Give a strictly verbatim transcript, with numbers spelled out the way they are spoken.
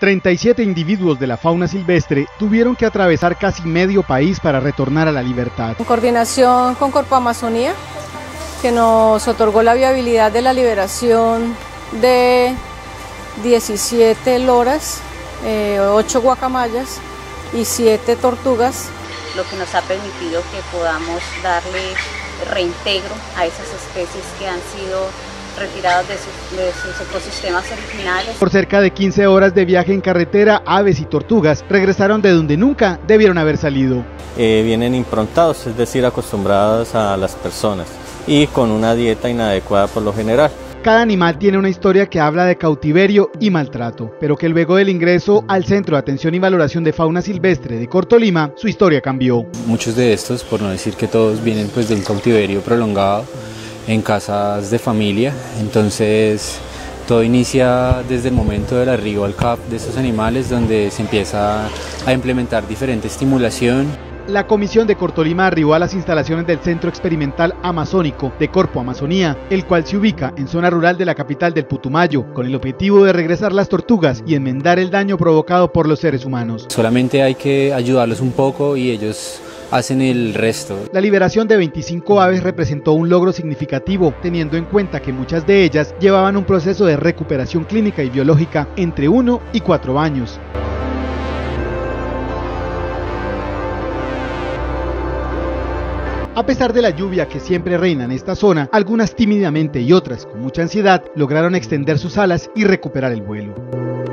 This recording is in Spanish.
treinta y siete individuos de la fauna silvestre tuvieron que atravesar casi medio país para retornar a la libertad. En coordinación con Corpo Amazonía, que nos otorgó la viabilidad de la liberación de diecisiete loras, eh, ocho guacamayas y siete tortugas. Lo que nos ha permitido que podamos darle reintegro a esas especies que han sido retiradas de, su, de sus ecosistemas originales. Por cerca de quince horas de viaje en carretera, aves y tortugas regresaron de donde nunca debieron haber salido. Eh, vienen improntados, es decir, acostumbrados a las personas y con una dieta inadecuada por lo general. Cada animal tiene una historia que habla de cautiverio y maltrato, pero que luego del ingreso al Centro de Atención y Valoración de Fauna Silvestre de Cortolima, su historia cambió. Muchos de estos, por no decir que todos, vienen pues de un cautiverio prolongado en casas de familia, entonces todo inicia desde el momento del arribo al C A P de estos animales, donde se empieza a implementar diferente estimulación. La comisión de Cortolima arribó a las instalaciones del Centro Experimental Amazónico de Corpo Amazonía, el cual se ubica en zona rural de la capital del Putumayo, con el objetivo de regresar las tortugas y enmendar el daño provocado por los seres humanos. Solamente hay que ayudarlos un poco y ellos hacen el resto. La liberación de veinticinco aves representó un logro significativo, teniendo en cuenta que muchas de ellas llevaban un proceso de recuperación clínica y biológica entre uno y cuatro años. A pesar de la lluvia que siempre reina en esta zona, algunas tímidamente y otras con mucha ansiedad lograron extender sus alas y recuperar el vuelo.